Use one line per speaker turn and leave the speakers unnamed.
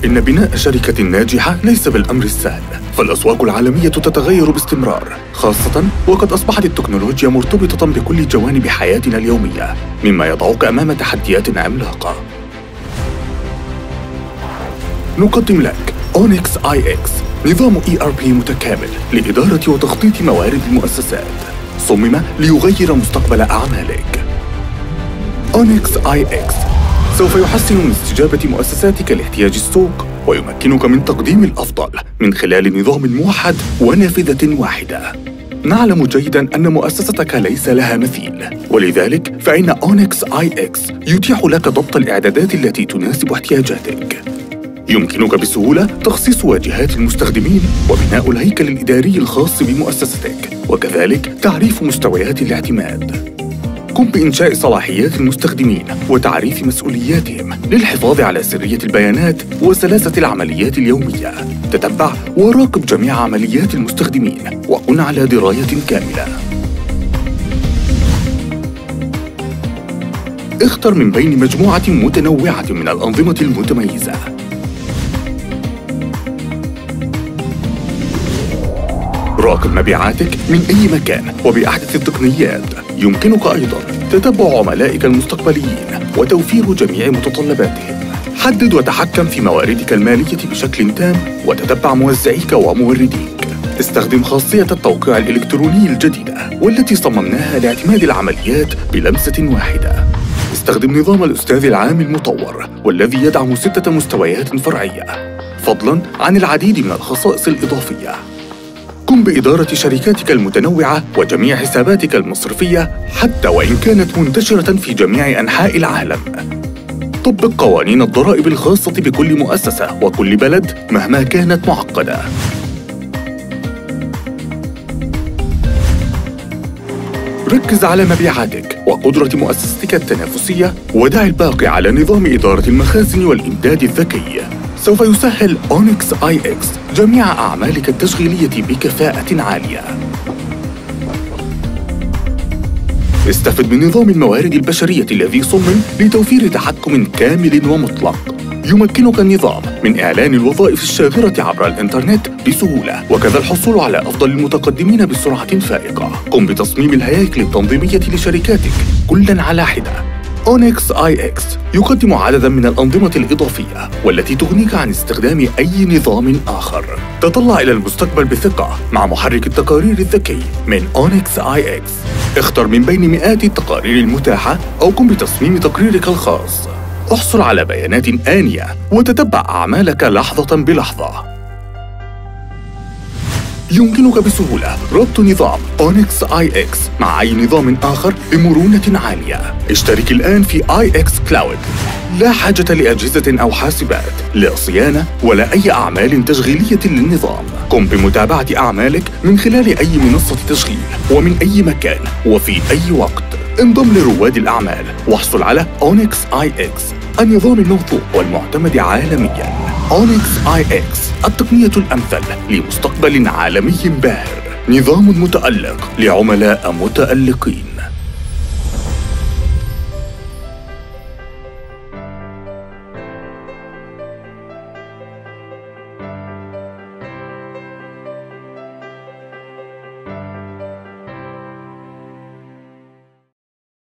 إن بناء شركة ناجحة ليس بالأمر السهل، فالأسواق العالمية تتغير باستمرار، خاصة وقد أصبحت التكنولوجيا مرتبطة بكل جوانب حياتنا اليومية، مما يضعك أمام تحديات عملاقة. نقدم لك أونكس IX، نظام ERP متكامل لإدارة وتخطيط موارد المؤسسات، صمم ليغير مستقبل أعمالك. أونكس IX سوف يحسن من استجابة مؤسساتك لاحتياج السوق، ويمكنك من تقديم الأفضل من خلال نظام موحد ونافذة واحدة. نعلم جيداً أن مؤسستك ليس لها مثيل، ولذلك فإن أونكس IX يتيح لك ضبط الإعدادات التي تناسب احتياجاتك. يمكنك بسهولة تخصيص واجهات المستخدمين وبناء الهيكل الإداري الخاص بمؤسستك، وكذلك تعريف مستويات الاعتماد. قم بإنشاء صلاحيات المستخدمين وتعريف مسؤولياتهم للحفاظ على سرية البيانات وسلاسة العمليات اليومية. تتبع وراقب جميع عمليات المستخدمين وكن على دراية كاملة. اختر من بين مجموعة متنوعة من الأنظمة المتميزة. راقب مبيعاتك من أي مكان وبأحدث التقنيات. يمكنك أيضاً تتبع عملائك المستقبليين وتوفير جميع متطلباتهم. حدد وتحكم في مواردك المالية بشكل تام وتتبع موزعيك ومورديك. استخدم خاصية التوقيع الإلكتروني الجديدة والتي صممناها لاعتماد العمليات بلمسة واحدة. استخدم نظام الأستاذ العام المطور والذي يدعم 6 مستويات فرعية، فضلاً عن العديد من الخصائص الإضافية. قم بإدارة شركاتك المتنوعة وجميع حساباتك المصرفية حتى وإن كانت منتشرة في جميع أنحاء العالم. طبق قوانين الضرائب الخاصة بكل مؤسسة وكل بلد مهما كانت معقدة. ركز على مبيعاتك وقدرة مؤسستك التنافسية، ودع الباقي على نظام إدارة المخازن والإمداد الذكي. سوف يسهل أونكس IX جميع أعمالك التشغيلية بكفاءة عالية. استفد من نظام الموارد البشرية الذي صمم لتوفير تحكم كامل ومطلق. يمكنك النظام من إعلان الوظائف الشاغرة عبر الإنترنت بسهولة، وكذا الحصول على أفضل المتقدمين بسرعة فائقة. قم بتصميم الهياكل التنظيمية لشركاتك كلاً على حدة. أونكس IX يقدم عدداً من الأنظمة الإضافية والتي تغنيك عن استخدام أي نظام آخر. تطلع إلى المستقبل بثقة مع محرك التقارير الذكي من أونكس IX. اختر من بين مئات التقارير المتاحة أو قم بتصميم تقريرك الخاص. احصل على بيانات آنية وتتبع أعمالك لحظة بلحظة. يمكنك بسهولة ربط نظام أونكس IX مع أي نظام آخر بمرونة عالية. اشترك الآن في IX Cloud. لا حاجة لأجهزة أو حاسبات، لا صيانة ولا أي أعمال تشغيلية للنظام. قم بمتابعة أعمالك من خلال أي منصة تشغيل ومن أي مكان وفي أي وقت. انضم لرواد الأعمال واحصل على أونكس IX، النظام الموثوق والمعتمد عالمياً. أونكس IX، التقنية الأمثل لمستقبل عالمي باهر. نظام متألق لعملاء متألقين.